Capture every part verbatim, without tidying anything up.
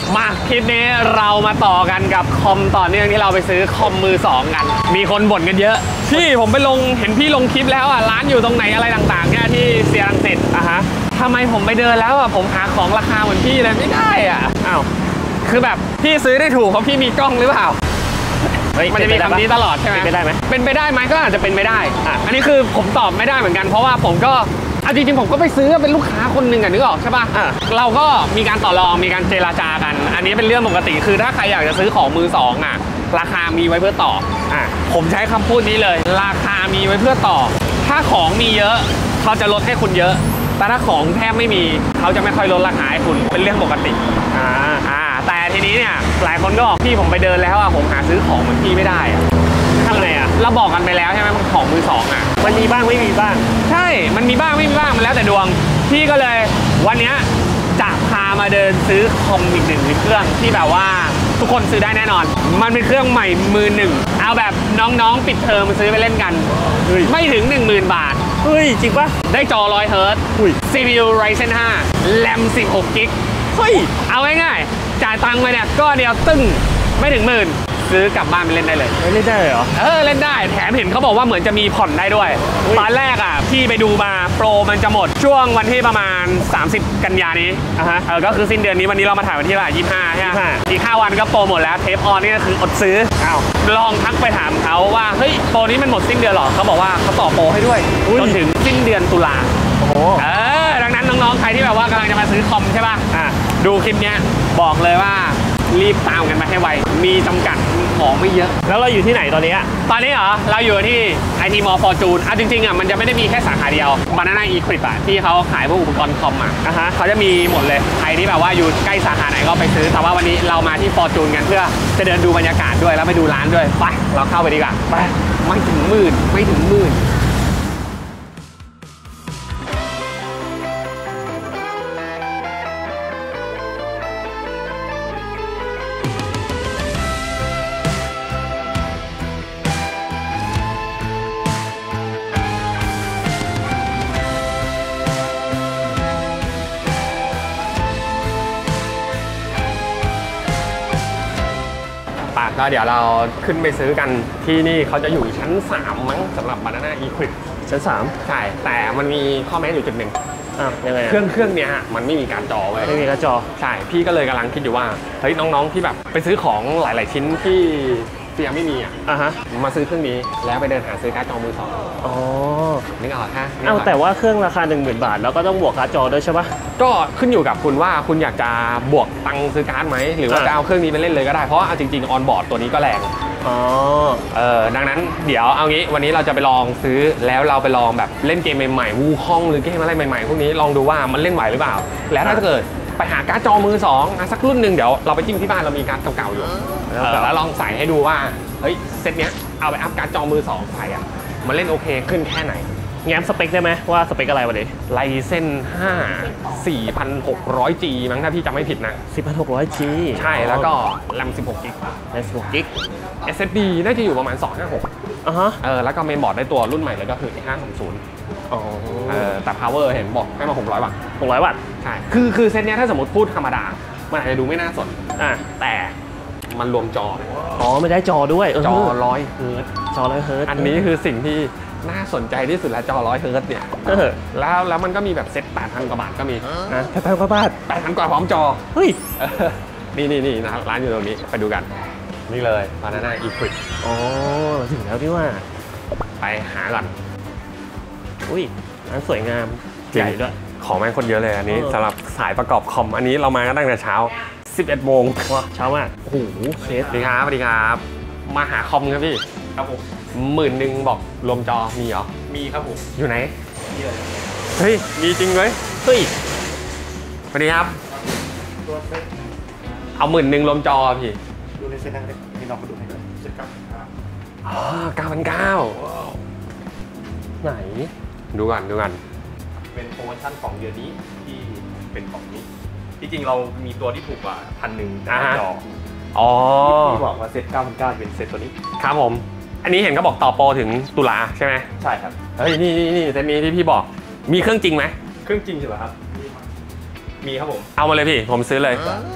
มาคลิปนี้เรามาต่อกันกับคอมต่อเนื่องที่เราไปซื้อคอมมือสองกันมีคนบ่นกันเยอะพี่ผมไปลงเห็นพี่ลงคลิปแล้วอ่ะร้านอยู่ตรงไหนอะไรต่างๆเนี่ยที่เซียรังสิตอ่ะฮะทำไมผมไปเดินแล้วอ่ะผมหาของราคาเหมือนพี่เลยไม่ได้อ่ะอ้าวคือแบบพี่ซื้อได้ถูกเพราะพี่มีกล้องหรือเปล่ามันจะมีคำนี้ตลอดใช่ไหมเป็นไปได้ไหมเป็นไปได้ไหมก็อาจจะเป็นไปได้อ่ะอันนี้คือผมตอบไม่ได้เหมือนกันเพราะว่าผมก็จริงๆผมก็ไปซื้อเป็นลูกค้าคนหนึ่งอ่ะนึกออกใช่ป่ะเราก็มีการต่อรองมีการเจรจากันอันนี้เป็นเรื่องปกติคือถ้าใครอยากจะซื้อของมือสองอ่ะราคามีไว้เพื่อต่ออ่ะผมใช้คำพูดนี้เลยราคามีไว้เพื่อต่อถ้าของมีเยอะเขาจะลดให้คุณเยอะแต่ถ้าของแทบไม่มีเขาจะไม่ค่อยลดราคาให้คุณเป็นเรื่องปกติอ่าอ่าแต่ทีนี้เนี่ยหลายคนก็บอกพี่ผมไปเดินแล้วอ่ะผมหาซื้อของเหมือนพี่ไม่ได้อ่ะทำไงอ่ะเราบอกกันไปแล้วใช่ไหมมันของมือสองอ่ะมันมีบ้างไม่มีบ้างใช่มันมีบ้างไม่มีบ้างมันแล้วแต่ดวงพี่ก็เลยวันนี้จะพามาเดินซื้อคอมอีกหนึ่งเครื่องที่แบบว่าทุกคนซื้อได้แน่นอนมันเป็นเครื่องใหม่มือหนึ่งเอาแบบน้องๆปิดเทอมมาซื้อไปเล่นกันไม่ถึง หนึ่งหมื่น บาทเฮ้ยจริงปะได้จอหนึ่งร้อยเฮิร์ตซ์ ซี พี ยู Ryzen ห้า แรม สิบหก กิกเฮ้ยเอาง่ายๆจ่ายตังค์ไปเนี่ยก็เดียวตึ้งไม่ถึงหมื่นซื้อกลับบ้านไปเล่นได้เลยเล่นได้เหรอเออเล่นได้แถมเห็นเขาบอกว่าเหมือนจะมีผ่อนได้ด้วยตอนแรกอ่ะพี่ไปดูมาโปรมันจะหมดช่วงวันที่ประมาณสามสิบกันยานี้อ่ะฮะเออก็คือสิ้นเดือนนี้วันนี้เรามาถ่ายวันที่ยี่สิบห้าใช่ไหมอีกห้าวันก็โปรหมดแล้วเทปออนนี่ก็คืออดซื้ออ้าวลองทักไปถามเขาว่าเฮ้ยโปรนี้มันหมดสิ้นเดือนหรอเขาบอกว่าเขาต่อโปรให้ด้วยจนถึงสิ้นเดือนตุลาโอ้โหเออดังนั้นน้องๆใครที่แบบว่ากำลังจะมาซื้อคอมใช่ป่ะอ่ะดูคลิปเนี้ยบอกเลยว่ารีบตามกันมาให้ไวมีจำกัดของไม่เยอะแล้วเราอยู่ที่ไหนตอนนี้ตอนนี้เหรอเราอยู่ที่ ไอ ที Mall Fortune อ่ะจริงๆอ่ะมันจะไม่ได้มีแค่สาขาเดียว Banana Equip อ่ะที่เขาขายพวกอุปกรณ์คอมอ่ะอ่ะฮะเขาจะมีหมดเลยใครที่แบบว่าอยู่ใกล้สาขาไหนก็ไปซื้อแต่ว่าวันนี้เรามาที่ Fortune กันเพื่อจะเดินดูบรรยากาศด้วยแล้วไปดูร้านด้วยไปเราเข้าไปดีกว่าไปไม่ถึงหมื่นไม่ถึงหมื่นก็เดี๋ยวเราขึ้นไปซื้อกันที่นี่เขาจะอยู่ชั้นสามมั้งสำหรับ Banana Equip ชั้นสามใช่แต่มันมีข้อแม้อยู่จุดหนึ่งอ่ะยังไงเครื่องเครื่องเนี้ยมันไม่มีการ์ดจอไว้ไม่มีการ์ดจอใช่พี่ก็เลยกำลังคิดอยู่ว่าเฮ้ยน้องๆที่แบบไปซื้อของหลายๆชิ้นที่ที่ยังไม่มีอ่ะอ่ะฮะมาซื้อเครื่องนี้แล้วไปเดินหาซื้อการ์ดจอมือสองอ๋อนึกออกฮะเอาแต่ว่าเครื่องราคา หนึ่งหมื่น บาทแล้วก็ต้องบวกการ์ดจอด้วยใช่ปะก็ขึ้นอยู่กับคุณว่าคุณอยากจะบวกตังค์ซื้อการ์ดไหมหรือว่าจะเอาเครื่องนี้ไปเล่นเลยก็ได้เพราะจริงๆออนบอร์ดตัวนี้ก็แรงอ๋อเออดังนั้นเดี๋ยวเอางี้วันนี้เราจะไปลองซื้อแล้วเราไปลองแบบเล่นเกมใหม่ๆวูคองหรือเกมอะไรใหม่ๆพวกนี้ลองดูว่ามันเล่นไหวหรือเปล่าแล้วถ้าเกิดไปหาการ์ดจอมือสองสักรุ่นหนึ่งเดี๋ยวเราไปจิ้มที่บ้านเรามีการ์ดเก่าๆอยู่แล้วลองใส่ให้ดูว่าเฮ้ยเซตเนี้ยเอาไปอัพการ์ดจอมือสองใส่อ่ะมันเล่นโอเคขึ้นแค่ไหนแง้มสเปคได้ไหมว่าสเปคอะไรวะดิ Ryzen ห้า สี่พันหกร้อยจี มั้งถ้าพี่จำไม่ผิดนะ สี่พันหกร้อยจี ใช่แล้วก็แรม สิบหก กิก แรม สิบหก กิก เอส เอส ดี น่าจะอยู่ประมาณสองห้าหกอ่ะฮะเออแล้วก็เมนบอร์ดได้ตัวรุ่นใหม่เลยก็คือ ห้าหกศูนย์อ๋อเออแต่ power เห็นบอกให้มาหกร้อยวัตต์หกร้อยวัตต์ใช่คือคือเซตเนี้ยถ้าสมมติพูดธรรมดามันอาจจะดูไม่น่าสนอ่ะแต่มันรวมจออ๋อไม่ได้จอด้วยจอร้อยเฮิร์ตจอร้อยเฮิร์ตอันนี้คือสิ่งที่น่าสนใจที่สุดแล้วจอร้อยเฮิร์ตเนี่ยแล้วแล้วมันก็มีแบบเซ็ตแปดพันกว่าบาทก็มีนะแปดพันกว่าบาทแปดพันกว่าพร้อมจอเฮ้ยนี่นี่นี่นะครับร้านอยู่ตรงนี้ไปดูกันนี่เลย Banana Equip อ๋อถึงแล้วพี่ว่าไปหาก่อนอุ้ยร้านสวยงามใหญ่ด้วยของแม่งคนเยอะเลยอันนี้สำหรับสายประกอบคอมอันนี้เรามากันตั้งแต่เช้าสิบเอ็ดโมงว้าเช้ามากโอ้โหเคสสวัสดีครับสวัสดีครับมาหาคอมครับพี่ครับผมหมื่นหนึ่งบอกรวมจอมีเหรอมีครับผมอยู่ไหนเฮ้ยมีจริงเลยเฮ้ยสวัสดีครับเอาหมื่นหนึ่งรวมจอพี่ดูในเซ็นนั่งเลยนี่ลองมาดูให้ด้วยเจ็ดเก้าอ๋อเก้าพันเก้าไหนดูกันดูกันเป็นโปรโมชั่นของเดือนนี้ที่เป็นของนี้ที่จริงเรามีตัวที่ถูกกว่าพันหนึ่งแต่จออ๋อที่บอกว่าเซ็ตเก้าพันเก้าเป็นเซ็ตตัวนี้ครับผมอันนี้เห็นก็บอกต่อโปรถึงตุลาใช่ไหมใช่ครับเฮ้ยนี่นี่นี่เซตนี้ที่พี่บอกมีเครื่องจริงไหมเครื่องจริงใช่ไหมครับมีครับผมเอามาเลยพี่ผมซื้อเลย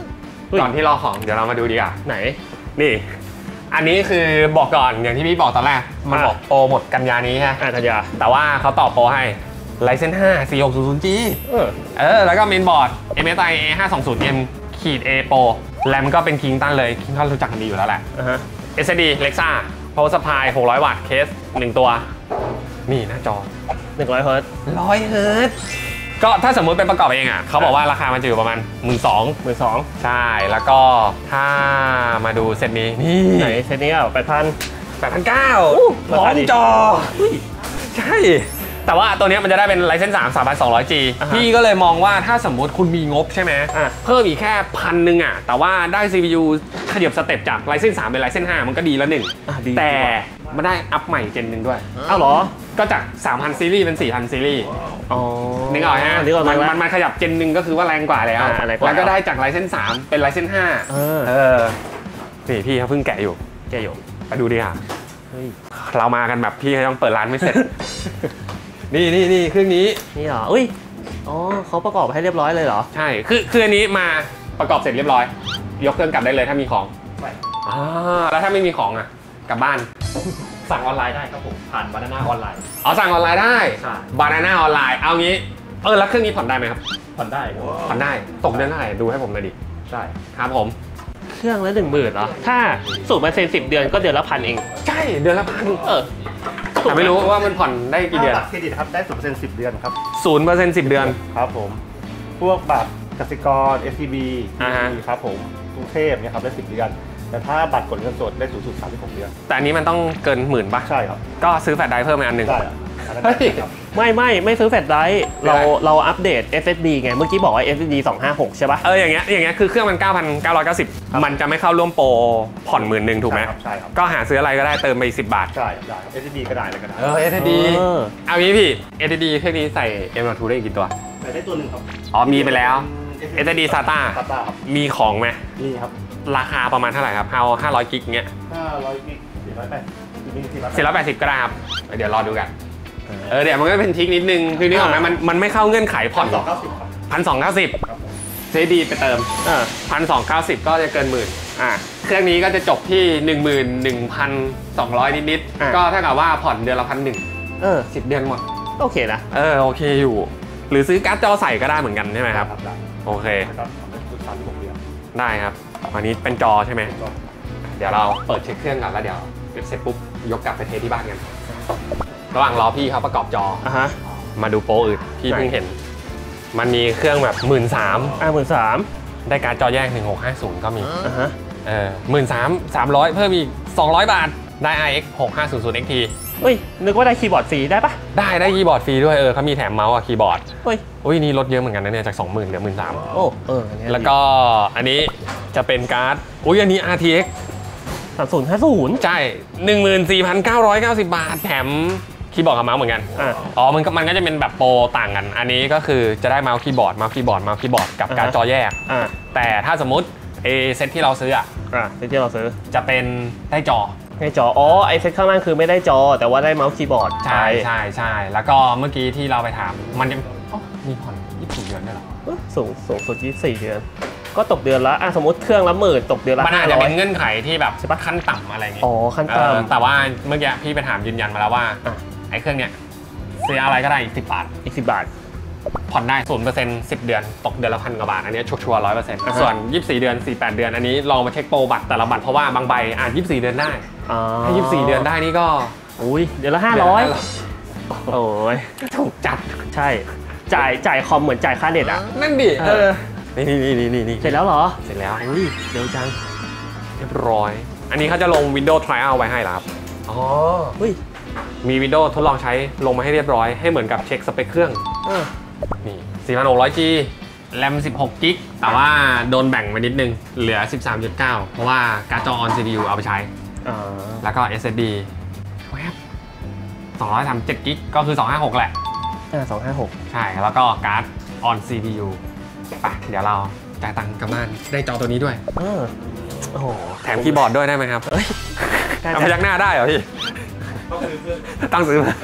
ก่อนที่รอของเดี๋ยวเรามาดูดีกว่าไหนนี่อันนี้คือบอกก่อนอย่างที่พี่บอกตอนแรกมันบอกโปรหมดกันยานี้ฮะอ่ากันยาแต่ว่าเขาต่อโปรให้ไลเซนส์ห้า สี่หกศูนย์ศูนย์ จีเออเออแล้วก็เมนบอร์ด เอ็ม เอส ไอ เอ ห้าสองศูนย์ เอ็ม ขีด A Pro แรมก็เป็นคิงตันเลยคิงตันรู้จักกันดีอยู่แล้วแหละอ่าฮะเอส เอส ดี Lexa Power Supply หกร้อยวัตต์เคสหนึ่งตัวนี่หน้าจอหนึ่งร้อยเฮิร์ตซ์หนึ่งร้อยเฮิร์ตซ์ก็ถ้าสมมุติเป็นประกอบเองอ่ะเขาบอกว่าราคามันจะอยู่ประมาณ หนึ่งหมื่นสองพันหมื่นสองใช่แล้วก็ถ้ามาดูเซตนี้นี่ไหนเซตนี้อ่ะแปดพันแปดพันเก้าพร้อมจอใช่แต่ว่าตัวนี้มันจะได้เป็นไลเซนส์สาม สามพันสองร้อยจี พี่ก็เลยมองว่าถ้าสมมุติคุณมีงบใช่ไหมเพิ่มอีกแค่พันหนึ่งอ่ะแต่ว่าได้ ซี พี ยู ขยับสเต็ปจากไลเซนส์สามเป็นไลเซนส์ห้ามันก็ดีแล้วหนึ่งแต่มาได้อัพใหม่เจนหนึ่งด้วยอ้าวเหรอก็จาก สามพัน ซีรีส์เป็น สี่พัน ซีรีส์อ๋อนึกออกฮะมันมันมันขยับเจนหนึ่งก็คือว่าแรงกว่าแล้วแล้วก็ได้จากไลเซนส์สามเป็นไลเซนส์ห้าเออนี่พี่เขาเพิ่งแกะอยู่แกะอยู่ไปดูดิค่ะเรามากันแบบพี่ยังเปิดร้านไม่เสร็จนี่นี่นี่เครื่องนี้นี่เหรออุ้ยอ๋อเขาประกอบให้เรียบร้อยเลยเหรอใช่คือคืออันนี้มาประกอบเสร็จเรียบร้อยยกเครื่องกลับได้เลยถ้ามีของใช่อ่าแล้วถ้าไม่มีของอ่ะกลับบ้านสั่งออนไลน์ได้ครับผมผ่านบานาน่าออนไลน์อ๋อสั่งออนไลน์ได้บานาน่าออนไลน์เอางี้เออแล้วเครื่องนี้ผ่อนได้ไหมครับผ่อนได้ผ่อนได้ตกเดือนเท่าไหร่ดูให้ผมหน่อยดิใช่ครับผมเครื่องละหนึ่งหมื่นเหรอถ้าสูบมาเซ็นสิบเดือนก็เดือนละพันเองใช่เดือนละพันเออแต่ไม่รู้ว่ามันผ่อนได้กี่เดือนเครดิตครับได้ศูนย์เปอร์เซ็นต์สิบเดือนครับศูนย์เปอร์เซ็นต์สิบเดือนครับผมพวกบัตรกสิกร เอส ซี บี ครับผมกรุงเทพเนี่ยครับได้สิบเดือนแต่ถ้าบัตรกดเงินสดได้สูงสุดสามสิบหกเดือนแต่อันนี้มันต้องเกินหมื่นป่ะใช่ครับก็ซื้อแฟลชไดรฟ์เพิ่มอีกอันหนึ่งได้ไม่ไม่ไม่ซื้อแฟลชไดรฟ์เราเราอัปเดต เอส เอส ดี ไงเมื่อกี้บอกว่า เอส เอส ดี สองห้าหกใช่ป่ะเอออย่างเงี้ยอย่างเงี้ยคือเครื่องมัน เก้าพันเก้าร้อยเก้าสิบ มันจะไม่เข้าร่วมโปรผ่อนหมื่นหนึ่งถูกไหมใช่ครับก็หาซื้ออะไรก็ได้เติมไปสิบบาทใช่ได้ เอส เอส ดี ก็ได้เลยก็ได้เออ เอส เอส ดี เอางี้พี่ เอส เอส ดี เครื่องนี้ใส่ เอ็ม ดอท ทู ได้กี่ตัวใส่ได้ตัวหนึ่งครับอ๋อมีไปแล้ว เอส เอส ดี ซาต้ามีของไหมมีครับราคาประมาณเท่าไหร่ครับเอาห้าร้อยกิกเงี้ยห้าร้อยกิกสี่ร้อยแปดสี่ร้อยแปดสิบก็ได้ครับเดี๋ยวรอดูกันเออเดี๋ยวมันก็เป็นทิกนิดนึงคือนี่ออกไหมมันมันไม่เข้าเงื่อนไขผ่อนสองเก้าสิบพันสองเก้าสิบเซดีไปเติมพันสองเก้าสิบก็จะเกินหมื่นอ่าเครื่องนี้ก็จะจบที่หนึ่งหมื่นหนึ่งพันสองร้อยนิดๆก็เท่ากับว่าผ่อนเดือนละพันหนึ่งเออสิบเดือนหมดโอเคนะเออโอเคอยู่หรือซื้อการ์ดจอใส่ก็ได้เหมือนกันใช่ไหมครับโอเคได้ครับอันนี้เป็นจอใช่ไหมเดี๋ยวเราเปิดเช็คเครื่องก่อนแล้วเดี๋ยวเสร็จปุ๊บยกกลับไปเทสที่บ้านกันระหว่างรอพี่เขาประกอบจออ่ะฮะมาดูโปรอื่นพี่เพิ่งเห็นมันมีเครื่องแบบหมื่นสามอ่าหมื่นสามได้การ์ดจอแยกหนึ่งหกห้าศูนย์ก็มีอ่ะฮะเออหมื่นสามสามร้อยเพิ่มอีกสองร้อยบาทได้ ไอ เอ็กซ์ หกห้าศูนย์ศูนย์ เอ็กซ์ ทีเฮ้ยนึกว่าได้คีย์บอร์ดฟรีได้ปะได้ได้คีย์บอร์ดฟรีด้วยเออเขามีแถมเมาส์กับคีย์บอร์ดเฮ้ยอุ้ยนี่ลดเยอะเหมือนกันนะเนี่ยจากสองหมื่นเหลือหมื่นสามโอ้เออแล้วก็อันนี้จะเป็นการ์ดอุ้ยอันนี้ อาร์ ที เอ็กซ์สามศูนย์ห้าศูนย์ใช่ หนึ่งหมื่นสี่พันเก้าร้อยเก้าสิบ บาทแถมคีย์บอร์ดกับเมาส์เหมือนกันอ๋อมันก็มันก็จะเป็นแบบโปรต่างกันอันนี้ก็คือจะได้เมาส์คีย์บอร์ดเมาส์คีย์บอร์ดเมาส์คีย์บอร์ดกับการ์ดจอแยกแต่ถ้าสมมติเอเซตที่เราซื้ออ่ะเซตที่เราซื้อจะเป็นได้จอได้จออ๋อไอเซตข้างล่างคือไม่ได้จอแต่ว่าได้เมาส์คีย์บอร์ดใช่ใช่ใช่แล้วก็เมื่อกี้ที่เราไปถามมันจะมีผ่อนยี่สิบสี่เดือนได้หรอสูงสูงสุดยี่สิบสี่เดือนก็ตกเดือนละอ่ะสมมติเครื่องละหมื่นตกเดือนละมันอาจจะเป็นเงื่อนไขที่แบบขั้นต่ำอะไรเงี้ยอ๋อขั้นต่ำแต่ว่าเมื่อกี้พี่ไปถามยืนยันมาแล้วว่าไอ้เครื่องเนี้ยซื้ออะไรก็ได้อีกสิบบาทอีกสิบบาทผ่อนได้ศูนย์เปอร์เซ็นต์สิบเดือนตกเดือนละพันกว่าบาทอันนี้ชัวร์ร้อยเปอร์เซ็นต์ส่วนยี่สิบสี่เดือนสี่แปดเดือนอันนี้ลองมาเช็คโปรบัตรแต่ละบัตรเพราะว่าบางใบอ่านยี่สิบสี่เดือนได้ถ้ายี่สิบสี่เดือนได้นี่ก็อุ้ยเดือนละห้าร้อยโอ้ยถูกจัดใช่จ่ายจ่ายคอมเหมือนจ่ายค่าเน็ตอ่ะนั่นดิเออนี่นี่นี่นี่นี่เสร็จแล้วเหรอเสร็จแล้วอุ้ยเร็วจังเรียบร้อยอันนี้เขาจะลง Windows Trial ไว้ให้แล้วครับอ๋อเฮ้ยมี Windows ทดลองใช้ลงมาให้เรียบร้อยให้เหมือนกับเช็คสเปคเครื่องนี่ สี่พันหกร้อยจี แรม สิบหกกิกะแต่ว่าโดนแบ่งไปนิดนึงเหลือ สิบสามจุดเก้า เพราะว่าการ์ดจอ on ซี พี ยู เอาไปใช้แล้วก็ เอส เอส ดี แวบสองร้อยสามสิบเจ็ดกิกก็คือสองห้าหกแหละอ่าสองห้าหกใช่แล้วก็การ์ด on ซี พี ยู ไปเดี๋ยวเราจ่ายตังค์กลับบ้านได้จอตัวนี้ด้วยเออโอ้โหแถมคีย์บอร์ดด้วยได้ไหมครับเอ้ยพยักหน้าได้เหรอพี่ต้องซื้อเพื่อต้องซื้อเพื่อ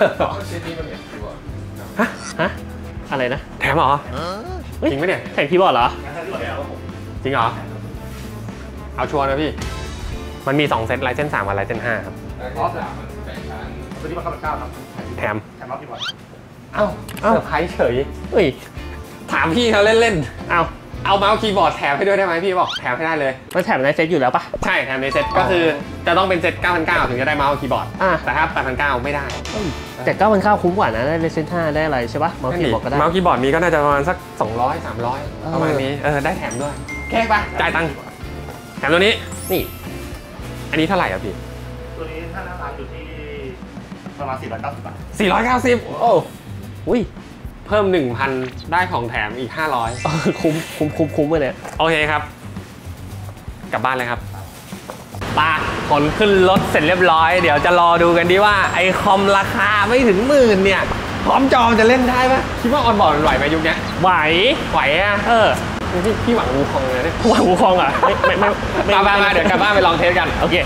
ฮะฮะอะไรนะแถมเหรอจริงไหมเนี่ยแถมคีย์บอร์ดเหรอจริงเหรอเอาชัวร์นะพี่มันมีสองเซตไลเซนสามกับไลเซนห้าครับอ๋อสามตัวนี้มาเข้าเป็นเก้าครับแถมแถมรับที่บอร์ดเอ้าเซอร์ไพรส์เฉยเฮ้ยถามพี่เขาเล่นๆเอาเอาเมาส์คีย์บอร์ดแถมให้ด้วยได้ไหมพี่บอกแถมให้ได้เลยมันแถมในเซ็ตอยู่แล้วปะใช่แถมในเซ็ตก็คือจะต้องเป็นเซ็ตเก้าพันเก้าถึงจะได้เมาส์คีย์บอร์ดอ่ะแต่ถ้าแปดพันเก้าไม่ได้แต่เก้าพันเก้าคุ้มกว่านะได้เลเซนห้าได้อะไรใช่ปะเมาส์คีย์บอร์ดก็ได้เมาส์คีย์บอร์ดมีก็น่าจะประมาณสักสองร้อย สามร้อยเออประมาณนี้เออได้แถมด้วยแค่ไปจ่ายตังค์แถมตัวนี้นี่อันนี้เท่าไหร่อ่ะพี่ตัวนี้ถ้าหน้าร้านอยู่ที่ประมาณสี่ร้อยเก้าสิบบาทสี่ร้อยเก้าสิบโอ้อุ้ยเพิ่ม หนึ่งพัน ได้ของแถมอีกห้าร้อยเออคุ้มคุ้มคุ้มคุ้มเลยเนี่ยโอเคครับ กลับบ้านเลยครับปาขนขึ้นรถเสร็จเรียบร้อย เดี๋ยวจะรอดูกันดีว่าไอคอมราคาไม่ถึงหมื่นเนี่ย พร้อมจอจะเล่นได้ปะคิดว่าออนบอร์ดมันไหวไหมยุคนี้ไหวไหวอ่ะเออพี่พี่หวังวูคองเลยเนี่ยหวังวูคองอ่ะไม่ไม่ไม่ไม่กลับบ้านมาเดี๋ยวกลับบ้านไปลองเทสกันโอเค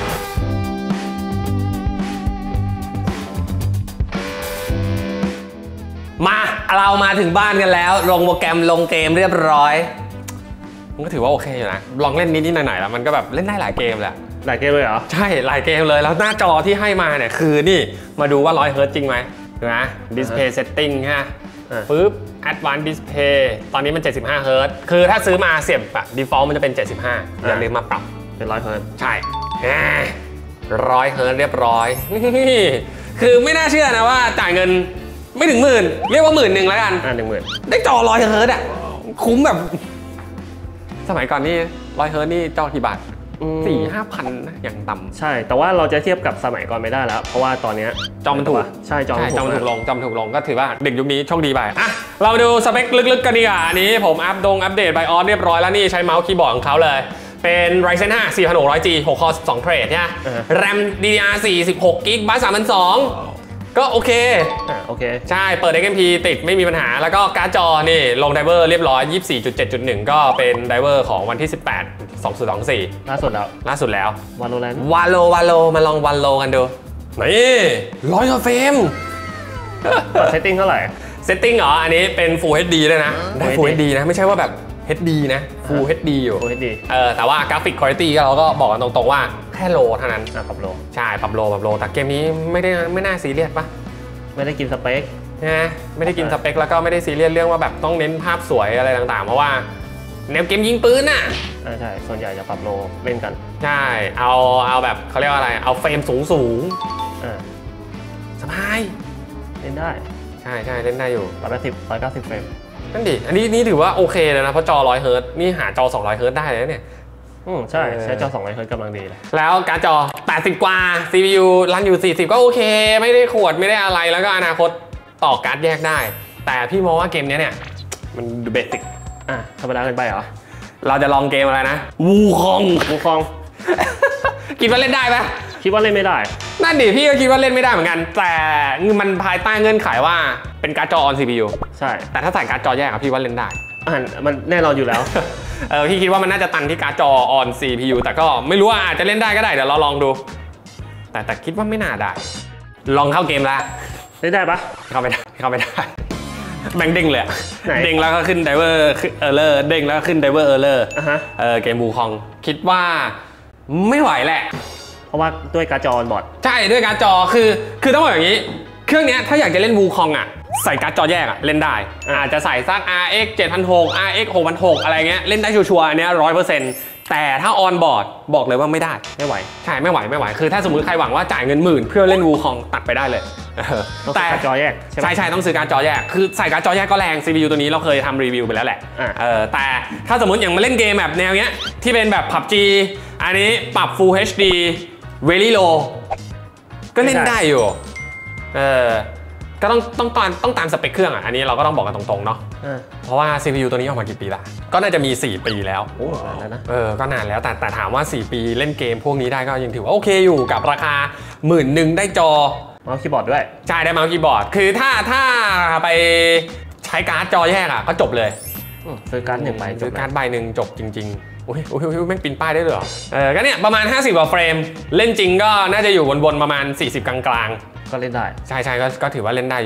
มาเรามาถึงบ้านกันแล้วลงโปรแกรมลงเกมเรียบร้อยมันก็ถือว่าโอเคอยู่นะลองเล่นนิดๆหน่อยๆแล้วมันก็แบบเล่นได้หลายเกมแหละหลายเกมเลยเหรอใช่หลายเกมเลยแล้วหน้าจอที่ให้มาเนี่ยคือนี่มาดูว่าร้อยเฮิร์ตจริงไหมนะ Display Setting ฮะอ่าปึ๊บ Advanced Display ตอนนี้มันเจ็ดสิบห้าเฮิร์ตคือถ้าซื้อมาเสียบแบบ Default มันจะเป็นเจ็ดสิบห้าอย่าลืมมาปรับเป็นร้อยเฮิร์ตใช่ร้อยเฮิร์ตเรียบร้อยนี่คือไม่น่าเชื่อนะว่าจ่ายเงินไม่ถึงหมื่นเรียกว่าหมื่นหนึ่งแล้วกันอ่าหนึ่งหมื่นได้จอร้อยเฮิร์ตอ่ะคุ้มแบบ สมัยก่อนนี่ร้อยเฮิร์ตนี่จอกี่บาทสี่ห้าพันนะอย่างต่ำใช่ แต่ว่าเราจะเทียบกับสมัยก่อนไม่ได้แล้ว เพราะว่าตอนเนี้ยจอมันถูกใช่จอมันจอมันถูถูกกลงจอมันถูกลงก็ถือว่าเด็กยุคนี้โชคดีไปอ่ะเรามาดูสเปคลึกๆกันดีกว่าอันนี้ผมอัปดงอัปเดตไบออสเรียบร้อยแล้วนี่ใช้เมาส์คีย์บอร์ดของเขาเลย เป็น Ryzen ห้า สี่พันหกร้อยจี หก คอร์ สิบสอง เทรดเนี่ย RAM ดี ดี อาร์ สี่ สิบหกกิกะไบต์ สามพันสองร้อยก็โอเคอ่าโอเคใช่ เปิด เอ็กซ์ เอ็ม พี ติดไม่มีปัญหา แล้วก็การ์ดจอนี่ลงไดเวอร์เรียบร้อย ยี่สิบสี่จุดเจ็ดจุดหนึ่ง ก็เป็นไดเวอร์ของวันที่ สิบแปด สองพันยี่สิบสี่ล่าสุดแล้วล่าสุดแล้ววาโลแรนต์วาโลวาโลมาลองวาโลกันดู นี่ร้อยกว่าเฟรมเซตติ้งเท่าไหร่เซตติ้งเหรอ อันนี้เป็น Full เอช ดี เลยนะ ได้ Full เอช ดี นะ ไม่ใช่ว่าแบบ เอช ดี นะ Full เอช ดี อยู่โอเอชดีเออแต่ว่ากราฟิกคุณภาพเราก็บอกกันตรงๆว่าแค่โลเท่านั้นอ่ะปรับโลใช่ปรับโลปรับโลแต่เกมนี้ไม่ได้ไม่น่าซีเรียสปะไม่ได้กินสเปคนะไม่ได้กินสเปคแล้วก็ไม่ได้ซีเรียสเรื่องว่าแบบต้องเน้นภาพสวยอะไรต่างๆ เพราะว่าแนวเกมยิงปืนน่ะอ่าใช่ ส่วนใหญ่จะปรับโลเล่นกันใช่เอาเอาแบบเขาเรียกว่าอะไรเอาเฟรมสูงสูงอ่าสบายเล่นได้ใช่ใช่เล่นได้อยู่ร้อยแปดสิบร้อยเก้าสิบเฟรมนั่นดิอันนี้นี่ถือว่าโอเคเลยนะเพราะจอร้อยเฮิร์ตนี่หาจอสองร้อยเฮิร์ตได้เลยเนี่ยอืมใช่เออใช้จอสองร้อยเฮิร์ตกำลังดีเลยแล้วการ์ดจอแปดสิบกว่า ซี พี ยู รันอยู่สี่สิบก็โอเค ไม่ได้ขวดไม่ได้อะไรแล้วก็อนาคตต่อการ์ดแยกได้ แต่พี่มองว่าเกมนี้เนี่ยมันเบสิกอ่ะธรรมดาเกินไปเหรอเราจะลองเกมอะไรนะวูคองวูคองคิดว่าเล่นได้ไหมคิดว่าเล่นไม่ได้นั่นดิพี่ก็คิดว่าเล่นไม่ได้เหมือนกัน แต่มันภายใต้เงื่อนไขว่าเป็นการ์ดจอ on ซี พี ยูใช่แต่ถ้าใส่การ์ดจอแยกอะพี่ว่าเล่นได้อ่านมันแน่นอนอยู่แล้วเออพี่คิดว่ามันน่าจะตันที่การ์ดจอ on ซี พี ยู แต่ก็ไม่รู้ว่าอาจจะเล่นได้ก็ได้เดี๋ยวเราลองดู แต่แต่คิดว่าไม่น่าได้ ลองเข้าเกมแล้วเล่นได้ปะเข้าไม่ได้เข้าไม่ได้ แบงเด้งเลยอะไหนเด้งแล้วก็ขึ้นไดเวอร์เออร์เลอร์เด้งแล้วก็ขึ้นไดเวอร์เออร์เลอร์อ่ะฮะเออเกมบูคองคิดว่าไม่ไหวแหละเพราะว่าด้วยการ์ดจอออนบอร์ดใช่ด้วยการ์ดจอคือคือต้องบอกอย่างนี้ เครื่องนี้ถ้าอยากจะเล่นวูคองอ่ะใส่การ์ดจอแยกอ่ะเล่นได้อาจจะใส่สัก อาร์ เอ็กซ์ เจ็ดพันหก อาร์ เอ็กซ์ หกพันหก อะไรเงี้ยเล่นได้ชัวร์ๆอันเนี้ยร้อยเปอร์เซ็นต์แต่ถ้าออนบอร์ดบอกเลยว่าไม่ได้ไม่ไหวใช่ไม่ไหวไม่ไหวคือถ้าสมมติใครหวังว่าจ่ายเงินหมื่นเพื่อเล่นวูคองตัดไปได้เลยเออต้องแต่ใส่การ์ดจอแยกใช่ไหมใช่ใช่ต้องซื้อการ์ดจอแยกคือใส่การ์ดจอแยกก็แรง ซี พี ยู ตัวนี้เราเคยทำรีวิวไปแล้วแหละอ่ะเออแต่ถ้าสมมติอย่างมาเล่นเกมแบบแนวเนี้ยที่เป็นแบบ พับจี อันนี้ปรับ Full เอช ดี Very Low ก็เล่นได้อยู่เออก็ต้องต้องตามต้องตามสเปคเครื่องอ่ะอันนี้เราก็ต้องบอกกันตรงๆเนาะอ่าเพราะว่า ซี พี ยู ตัวนี้ออกมากี่ปีละก็น่าจะมีสี่ปีแล้วโอ้นานแล้วนะเออก็นานแล้วแต่แต่ถามว่าสี่ปีเล่นเกมพวกนี้ได้ก็ยังถือว่าโอเคอยู่กับราคาหมื่นหนึ่งได้จอเมาส์คีย์บอร์ดด้วยใช่ได้เมาส์คีย์บอร์ดคือถ้าถ้าไปใช้การ์ดจอแยกอ่ะก็จบเลยอืมซื้อการ์ดหนึ่งใบจซื้บอแล้กาว ร์ดใบหนึ่งจบจริงๆอุ้ยอุ้ยอุ้ยแม่งปินป้ายได้เลยเหรอเออก็เนี่ยประมาณห้าสิบกว่าเฟรมเล่นจริงก็น่าจะอยู่บนๆประมาณสี่สิบกลางก็เล่นได้ๆใช่ใช่ก็ก็ถือว่าเล่นได้อยู่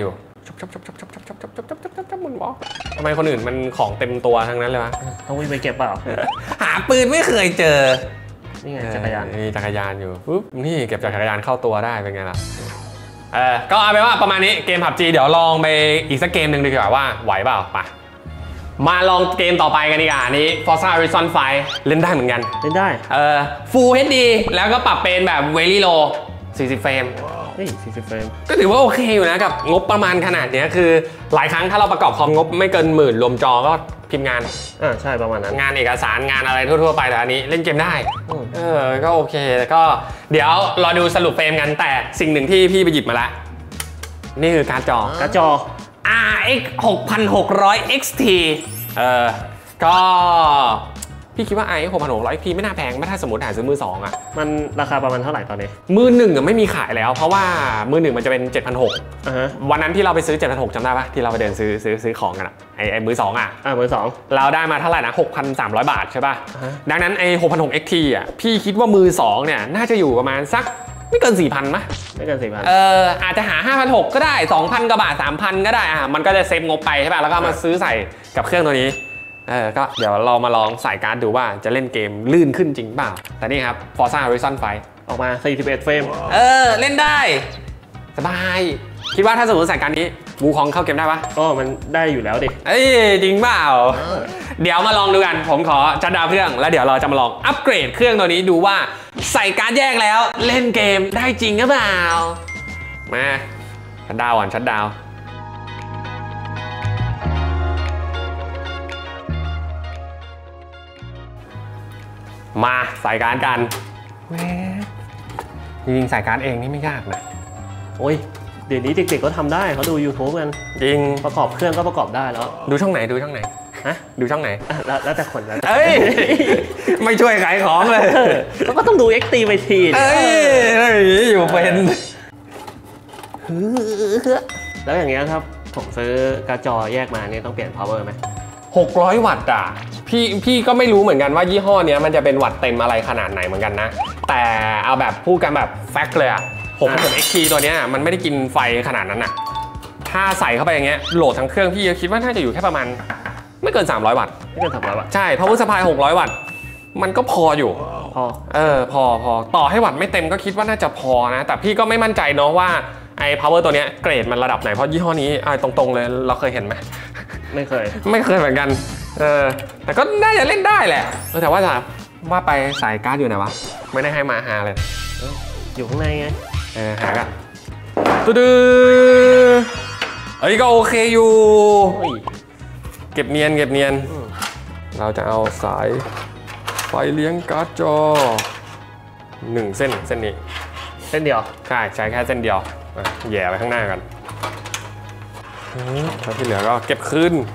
ชับชับชับชับชับชับชับชับชับชับชับชับชับมันวะทำไมคนอื่นมันของเต็มตัวทั้งนั้นเลยวะต้องวิ่งไปเก็บเปล่าหาปืนไม่เคยเจอนี่ไงจักรยานมีจักรยานอยู่ปุ๊บนี่เก็บจากจักรยานเข้าตัวได้เป็นไงล่ะเออก็เอาไปว่าประมาณนี้เกม พับจี เดี๋ยวลองไปอีกสักเกมหนึ่งดีกว่าว่าไหวเปล่าไปมาลองเกมต่อไปกันดีกว่านี้ Forza Horizon ไฟว์เล่นได้เหมือนกันเล่นได้เออ Full เอช ดี แล้วก็ปรับเป็นแบบ Very Low สี่สิบเฟรมเฮ้ยสี่สิบเฟรมก็ถือว่าโอเคอยู่นะกับงบประมาณขนาดนี้คือหลายครั้งถ้าเราประกอบคอมงบไม่เกินหมื่นรวมจอก็พิมพ์งานอ่าใช่ประมาณนั้นงานเอกสารงานอะไรทั่วๆไปแต่อันนี้เล่นเกมได้อืมเออก็โอเคก็เดี๋ยวรอดูสรุปเฟรมกันแต่สิ่งหนึ่งที่พี่ไปหยิบมาละนี่คือการ์ดจอการ์ดจออาร์ เอ็กซ์ หกพันหกร้อย เอ็กซ์ ที เออก็พี่คิดว่า อาร์ เอ็กซ์ หกพันหกร้อย เอ็กซ์ ที ไม่น่าแพงไม่ถ้าสมมติหาซื้อมือสองอ่ะมันราคาประมาณเท่าไหร่ตอนนี้มือหนึ่งอ่ะไม่มีขายแล้วเพราะว่ามือหนึ่งมันจะเป็น เจ็ดพันหกร้อยอ่าฮะวันนั้นที่เราไปซื้อ เจ็ดพันหกร้อย จำได้ปะที่เราไปเดินซื้อซื้อซื้อของกันอ่ะไอไอมือสองอ่ะอ่ามือสองเราได้มาเท่าไหร่นะ หกพันสามร้อย บาทใช่ป่ะอ่าฮะดังนั้นไอ หกพันหกร้อย เอ็กซ์ ที อ่ะพี่คิดว่ามือสองเนี่ยน่าจะอยู่ประมาณสักไม่เกิน สี่พัน มั้ยไม่เกิน สี่พันเอออาจจะหา ห้าพันหกร้อย ก็ได้ สองพัน กว่าบาท สามพัน ก็ได้อ่ะมันก็จะเซฟงบไปใช่ป่ะแล้วก็มาซื้อใส่กับเครื่องตัวนี้เออก็เดี๋ยวเรามาลองใส่การ์ดดูว่าจะเล่นเกมลื่นขึ้นจริงเปล่าแต่นี่ครับ Forza Horizon ไฟว์ออกมาสี่สิบเอ็ดเฟรมเออเล่นได้สบายคิดว่าถ้าสมมติใส่การนี้วูคองเข้าเกมได้ปะก็มันได้อยู่แล้วดิเอ้ยจริงเปล่าเดี๋ยวมาลองดูกันผมขอจัดดาวเครื่องแล้วเดี๋ยวเราจะมาลองอัปเกรดเครื่องตัวนี้ดูว่าใส่การ์ดแยกแล้วเล่นเกมได้จริงหรือเปล่ามาชัดดาวก่อนชัดดาวมาใส่การ์ดกันจริงๆใส่การ์ดเองนี่ไม่ยากนะโอ้ยเดี๋ยวนี้เด็กๆก็ทำได้เขาดู YouTube กันจริงประกอบเครื่องก็ประกอบได้แล้วดูช่องไหนดูช่องไหนฮะดูช่องไหนแล้วแล้วแต่คนแล้วเอ้ยไม่ช่วยขายของเลยก็ต้องดู เอ็กซ์ ที ไปทีเอ้ยอยู่เป็นแล้วอย่างเงี้ยครับผมซื้อการ์ดจอแยกมาเนี่ยต้องเปลี่ยน power ไหมหกร้อยวัตต์อ่ะพี่พี่ก็ไม่รู้เหมือนกันว่ายี่ห้อเนี้ยมันจะเป็นวัตต์เต็มอะไรขนาดไหนเหมือนกันนะแต่เอาแบบพูดกันแบบแฟกต์เลยอ่ะหกพันหก เอ็กซ์ ที ตัวเนี้ยมันไม่ได้กินไฟขนาดนั้นอ่ะถ้าใส่เข้าไปอย่างเงี้ยโหลดทั้งเครื่องพี่คิดว่าน่าจะอยู่แค่ประมาณไม่เกินสามร้อยวัตต์ไม่เกินสามร้อยวัตต์ใช่เพราะว่าสปายหกร้อยวัตต์มันก็พออยู่พอเออพอพอต่อให้วัตต์ไม่เต็มก็คิดว่าน่าจะพอนะแต่พี่ก็ไม่มั่นใจเนาะว่าไอ้ power ตัวเนี้ยเกรดมันระดับไหนเพราะยี่ห้อนี้ไอ้ตรงๆเลยเราเคยเห็นไหมไม่เคยไม่เคยเหมือนกันเออแต่ก็น่าจะเล่นได้แหละแต่ว่าจะว่าไปสายการ์ดอยู่ไหนวะไม่ได้ให้มาหาเลยอยู่ข้างในไงเออหากันตุ๊ดเอ้ยก็โอเคอยู่เก็บเนียนเก็บเนียนเราจะเอาสายไฟเลี้ยงการ์ดจอหนึ่งเส้นเส้นนี้เส้นเดียวใช่ใช้แค่เส้นเดียวแย่ไปข้างหน้ากันแล้วที่เหลือก็เก็บคืน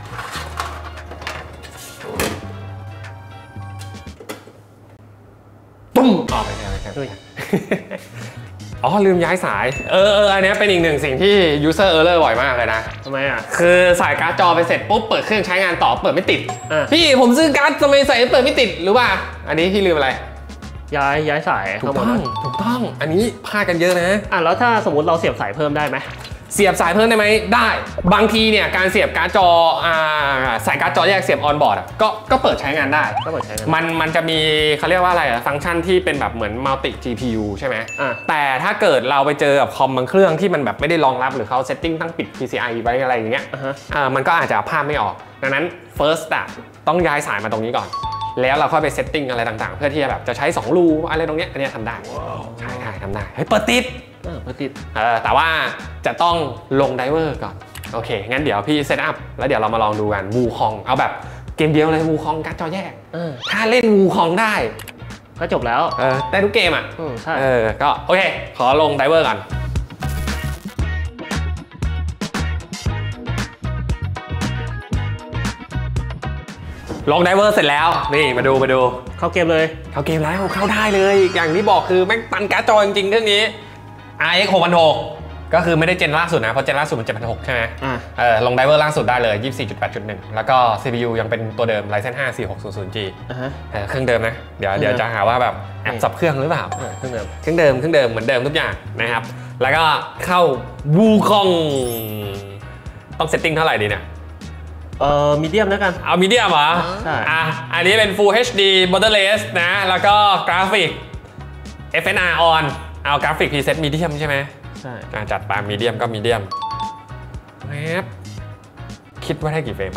ตุ้มออกไปแค่ไปแค่อ๋อลืมย้ายสายเออเอออันนี้เป็นอีกหนึ่งสิ่งที่ user error บ่อยมากเลยนะทำไมอ่ะคือใส่การ์ดจอไปเสร็จปุ๊บเปิดเครื่องใช้งานต่อเปิดไม่ติดพี่ผมซื้อการ์ดทำไมใส่เปิดไม่ติดหรือว่าอันนี้ที่ลืมอะไรย้ายย้ายสายถูกต้องถูกต้องอันนี้พลาดกันเยอะนะอ่ะแล้วถ้าสมมติเราเสียบสายเพิ่มได้ไหมเสียบสายเพิ่มได้ไหมได้บางทีเนี่ยการเสียบการ์ดจออ่าใส่การ์ดจอแยกเสียบออนบอร์ดก็ก็เปิดใช้งานได้ก็เปิดใช้งานมันมันจะมีเขาเรียกว่าอะไรอะฟังก์ชันที่เป็นแบบเหมือนมัลติ จี พี ยู ใช่ไหมแต่ถ้าเกิดเราไปเจอกับคอมบางเครื่องที่มันแบบไม่ได้รองรับหรือเขาเซตติ้งตั้งปิด พี ซี ไอ ไว้อะไรอย่างเงี้ยอ่ามันก็อาจจะภาพไม่ออกดังนั้น first อะต้องย้ายสายมาตรงนี้ก่อนแล้วเราค่อยไปเซตติ้งอะไรต่างๆเพื่อที่จะแบบจะใช้สองรูอะไรตรงเนี้ยอันนี้ทำได้ใช่ได้ทำได้เฮ้ยเปิดติดเออเปิดติดเออแต่ว่าจะต้องลงไดเวอร์ก่อนโอเคงั้นเดี๋ยวพี่เซตอัพแล้วเดี๋ยวเรามาลองดูกันวูคองเอาแบบเกมเดียวเลยวูคองการ์ดจอแยกถ้าเล่นวูคองได้ก็จบแล้วเออได้ทุกเกมอ่ะใช่เออก็โอเคขอลงไดเวอร์ก่อนลงไดเวอร์เสร็จแล้วนี่มาดูมาดูเข้าเกมเลยเข้าเกมแล้วเข้าได้เลยอย่างที่บอกคือแม่งปันการ์ดจอจริงๆเรื่องนี้ อาร์ เอ็กซ์ หกพันหกก็คือไม่ได้เจนล่าสุดนะเพราะเจนล่าสุดมัน เจ็ดพันหกร้อย ใช่ไหมอ่าเออลงไดเวอร์ล่าสุดได้เลย ยี่สิบสี่จุดแปดจุดหนึ่ง แล้วก็ ซี พี ยู ยังเป็นตัวเดิม Ryzen ห้า สี่หกศูนย์ศูนย์ จีอ่าฮะเครื่องเดิมนะเดี๋ยวเดี๋ยวจะหาว่าแบบแอบสับเครื่องหรือเปล่าเครื่องเดิมเครื่องเดิมเครื่องเดิมเหมือนเดิมทุกอย่างนะครับแล้วก็เข้าวูคองต้องเซตติ้งเท่าไหร่ดีเนี่ยเอ่อมีเดียมแล้วกันเอามีเดียมเหรอใช่อ่ะอันนี้เป็น Full เอช ดี Borderless นะแล้วก็กราฟิก เอฟ เอ็น อาร์ on เอากราฟิกพรีเซตมีเดียมใช่ไหมใช่จัดไปมีเดียมก็มีเดียมแอบคิดว่าได้กี่เฟรม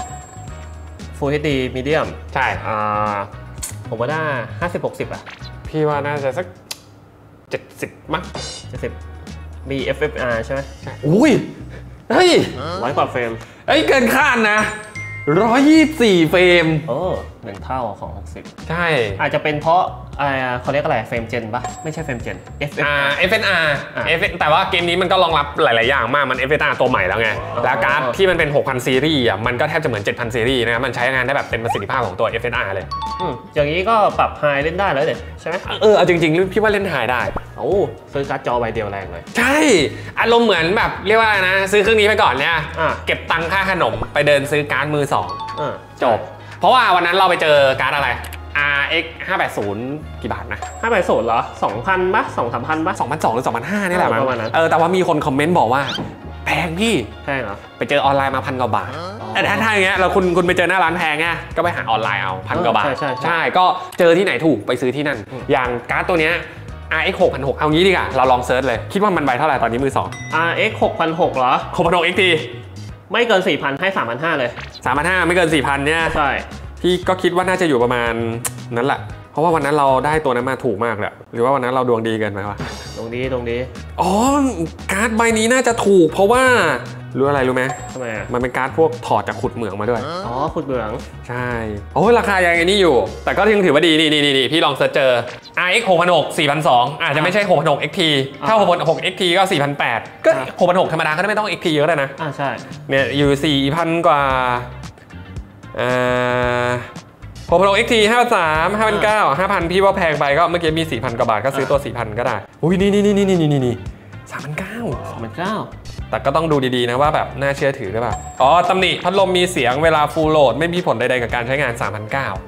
Full เอช ดี Medium ใช่อ่าผมว่าได้ห้าสิบ หกสิบอ่ะพี่ว่าน่าจะสักเจ็ดสิบมั้งเจ็ดสิบมี เอฟ เอฟ อาร์ ใช่ไหมใช่อุ้ยเฮ้ยร้อยกว่าเฟรมเอ้ยเกินคาดนะหนึ่งร้อยยี่สิบสี่เฟรมเออหนึ่งเท่าของหกสิบใช่อาจจะเป็นเพราะอ่าเขาเรียกอะไรเฟรมเจนปะไม่ใช่เฟรมเจน เอฟ เอฟ อาร์เอฟ เอ็น อาร์ แต่ว่าเกมนี้มันก็รองรับหลายๆอย่างมากมัน เอฟ เอ็น อาร์ ตัวใหม่แล้วไงแล้วการ์ดที่มันเป็นหกพันซีรีส์อ่ะมันก็แทบจะเหมือนเจ็ดพันซีรีส์นะครับมันใช้งานได้แบบเป็นประสิทธิภาพของตัว เอฟ เอ็น อาร์ เลยอืมอย่างนี้ก็ปรับไฮเล่นได้แล้วเด็ดใช่ไหมเออเอาจริงๆพี่ว่าเล่นไฮได้โอ้ซื้อการ์ดจอใบเดียวแรงเลยใช่อารมณ์เหมือนแบบเรียกว่านะซื้อเครื่องนี้ไปก่อนเนี่ยเก็บตังค่าขนมไปเดินซื้อการ์ดมือสองจบเพราะว่าวันนั้นเราไปเจอการ์ดอะไร อาร์ เอ็กซ์ ห้าแปดศูนย์ กี่บาทนะห้าแปดศูนย์เหรอ สองพัน ป่ะ สองสามพัน ป่ะสองพันสองร้อยหรือ สองพันห้าร้อย นี่แหละมั้งเออแต่ว่ามีคนคอมเมนต์บอกว่าแพงพี่แพงเหรอไปเจอออนไลน์มาพันกว่าบาทแต่ถ้าถ้าอย่างเงี้ยเราคุณคุณไปเจอหน้าร้านแพงไงก็ไปหาออนไลน์เอาพันกว่าบาทใช่ใช่ใช่ก็เจอที่ไหนถูกไปซื้อที่นั่นอย่างการ์ดตัวเนี้ย อาร์ เอ็กซ์ หกพันหกร้อย เอางี้ดีกว่าเราลองเซิร์ชเลยคิดว่ามันใบเท่าไหร่ตอนนี้มือสองอาร์ เอ็กซ์ หกพันหกร้อยเหรอหกพันหกร้อย เอ็กซ์ ทีไม่เกิน สี่พัน ให้ สามพันห้าร้อย เลยสามพันห้าร้อย ไม่เกิน สี่พัน เนี่ยใช่พี่ก็คิดว่าน่าจะอยู่ประมาณนั้นแหละเพราะว่าวันนั้นเราได้ตัวนั้นมาถูกมากเลยหรือว่าวันนั้นเราดวงดีเกินไปวะดวงดีดวงดีอ๋อการ์ดใบนี้น่าจะถูกเพราะว่ารู้อะไรรู้ไหมทำไมอ่ะมันเป็นการ์ดพวกถอดจากขุดเหมืองมาด้วยอ๋อขุดเหมืองใช่โอ้ราคายังไงนี่อยู่แต่ก็ยังถือว่าดีนี่นี่นี่พี่ลองเซิร์ชเจอ อาร์ เอ็กซ์ หกพันหกร้อย สี่พันสองร้อยอาจจะไม่ใช่หกพันหกร้อย เอ็กซ์ ที ถ้าหกพันหกร้อย เอ็กซ์ ที ก็ สี่พันแปดร้อย ก็ หกพันหกร้อย ธรรมดาก็ไม่ต้อง เอ็กซ์ ที เยอะเลยนะอ่าใช่เนี่ยอยู่ สี่พัน กว่าอ่าหกพันหกร้อย เอ็กซ์ ที ห้าพันสามร้อย ห้าพันเก้าร้อย ห้าพันพี่ว่าแพงไปก็เมื่อกี้มี สี่พัน กว่าบาทก็ซื้อตัว สี่พัน ก็ได้อุ้ยนี่นี่นี่นี่นี่นี่สามพันเก้าร้อยสามพันเก้าร้อยแต่ก็ต้องดูดีๆนะว่าแบบน่าเชื่อถือหรือเปล่าอ๋อตำหนิพัดลมมีเสียงเวลาฟูลโหลดไม่มีผลใดๆกับการใช้งาน สามพันเก้าร้อย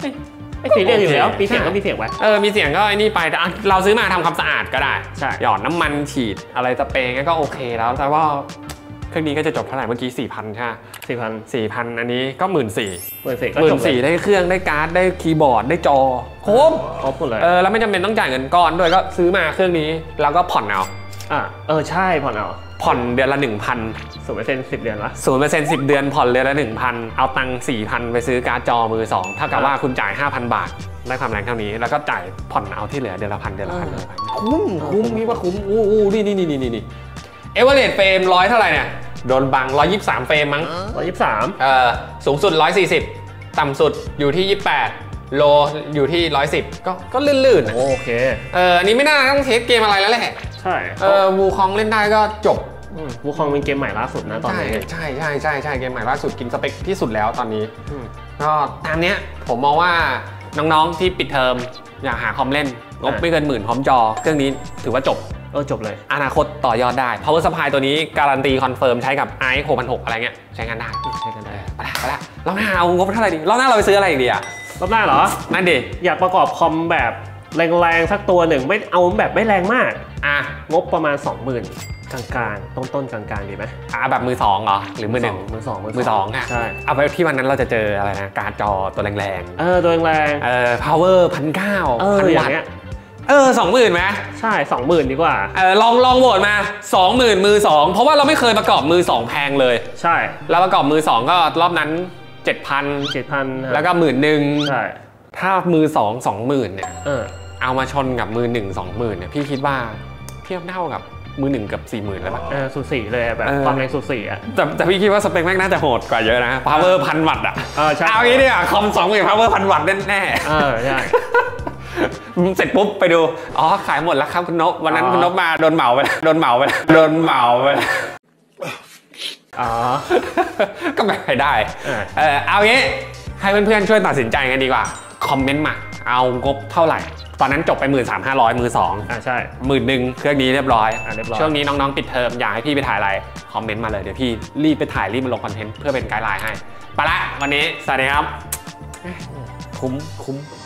ไม่ซีเรียสอยู่แล้วมีเสียงก็มีเสียงไว้เออมีเสียงก็ไอ้นี่ไปแต่เราซื้อมาทำความสะอาดก็ได้ใช่หยอดน้ำมันฉีดอะไรสเปรย์งั้นก็โอเคแล้วแต่ว่าเครื่องนี้ก็จะจบเท่าไหร่เมื่อกี้ สี่พัน ใช่ไหมสี่พันสี่พัน อันนี้ก็ หนึ่งหมื่นสี่พันหมื่นสี่หมื่นสี่ได้เครื่องได้การ์ดได้คีย์บอร์ดได้จอครบครบหมดเลยเออแล้วไม่จำเป็นต้องจ่ายเงินก้อนด้วยก็ซื้อมาเครื่องนี้แล้วก็ผ่อนเอาอ่ะเออใช่ผ่อนเอาผ่อนเดือนละ หนึ่งพันศูนย์เปอร์เซ็นต์ สิบเดือนวะศูนย์เปอร์เซ็นต์ สิบเดือนผ่อนเดือนละ หนึ่งพัน เอาตังค์ สี่พัน ไปซื้อการ์ดจอมือสองเท่ากับว่าคุณจ่าย ห้าพัน บาทได้ความแรงเท่านี้แล้วก็จ่ายผ่อนเอาที่เหลือเดือนละพันเดือนละพันคุ้มคุ้มนี่ว่าคุ้มอู้อู้นี่นี่นี่นี่นี่เอเวอเรสต์เฟรมร้อยเท่าไหร่เนี่ยโดนบังหนึ่งร้อยยี่สิบสามเฟรมมั้งหนึ่งร้อยยี่สิบสามเออสูงสุดหนึ่งร้อยสี่สิบต่ำสุดอยู่ที่ยี่สิบแปดโลอยู่ที่หนึ่งร้อยสิบก็ก็ลื่นๆโอเคเอออันนี้ไม่น่าต้องเทสเกมอะไรแล้วแหละใช่เออวูคองเล่นได้ก็จบวูคองเป็นเกมใหม่ล่าสุดนะตอนนี้ใช่ใช่ใช่ใช่เกมใหม่ล่าสุดกินสเปคที่สุดแล้วตอนนี้ก็ตามเนี้ยผมมองว่าน้องๆที่ปิดเทอมอยากหาคอมเล่นงบไม่เกินหมื่นพร้อมจอเครื่องนี้ถือว่าจบเออจบเลยอนาคตต่อยอดได้ power supply ตัวนี้การันตีคอนเฟิร์มใช้กับ อาร์ เอ็กซ์ หกพันหกร้อย อะไรเงี้ยใช้งานได้ใช้งานได้ไปละไปละรอบหน้าเอางบเท่าไหร่ดีรอบหน้าเราไปซื้ออะไรอีกดีอะรอบหน้าเหรอนั่นดิอยากประกอบคอมแบบแรงๆสักตัวหนึ่งไม่เอาแบบไม่แรงมากอ่ะงบประมาณ สองหมื่น กลางๆต้นๆกลางๆดีไหมอ่ะแบบมือสองเหรอหรือมือหนึ่งมือสองมือสองใช่เอาไปที่วันนั้นเราจะเจออะไรนะการ์ดจอตัวแรงๆเออตัวแรงเออ power พันเก้าพันวัตต์เออสองหมื่นไหมใช่สองหมื่นดีกว่าเออลองลองโหวตมาสองหมื่นมือสองเพราะว่าเราไม่เคยประกอบมือสองแพงเลยใช่เราประกอบมือสองก็รอบนั้นเจ็ดพันเจ็ดพันแล้วก็หมื่นหนึ่งใช่ถ้ามือสองสองหมื่นเนี่ยเออเอามาชนกับมือหนึ่งสองหมื่นเนี่ยพี่คิดว่าเทียบเท่ากับมือหนึ่งกับสี่หมื่นเลยป่ะเออสูสีเลยแบบความแรงสูสีอ่ะแต่แต่พี่คิดว่าสเปคแม่งน่าจะโหดกว่าเยอะนะ power พันวัตต์อ่ะเออใช่เอางี้เนี่ยคอมสองหมื่น power พันวัตต์แน่ๆเออใช่เสร็จปุ๊บไปดูอ๋อขายหมดแล้วครับคุณนพวันนั้นคุณนพมาโดนเหมาไปโดนเหมาไปโดนเหมาไปอ๋อก็ไม่ได้เออเอางี้ให้เพื่อนๆช่วยตัดสินใจกันดีกว่าคอมเมนต์มาเอางบเท่าไหร่ตอนนั้นจบไปหมื่นสามห้าร้อยมือสองอ่าใช่หมื่นหนึ่งเครื่องนี้เรียบร้อยอ่าเรียบร้อยช่วงนี้น้องๆปิดเทอมอยากให้พี่ไปถ่ายอะไรคอมเมนต์มาเลยเดี๋ยวพี่รีบไปถ่ายรีบมาลงคอนเทนต์เพื่อเป็นไกด์ไลน์ให้ไปละวันนี้สวัสดีครับคุ้มคุ้ม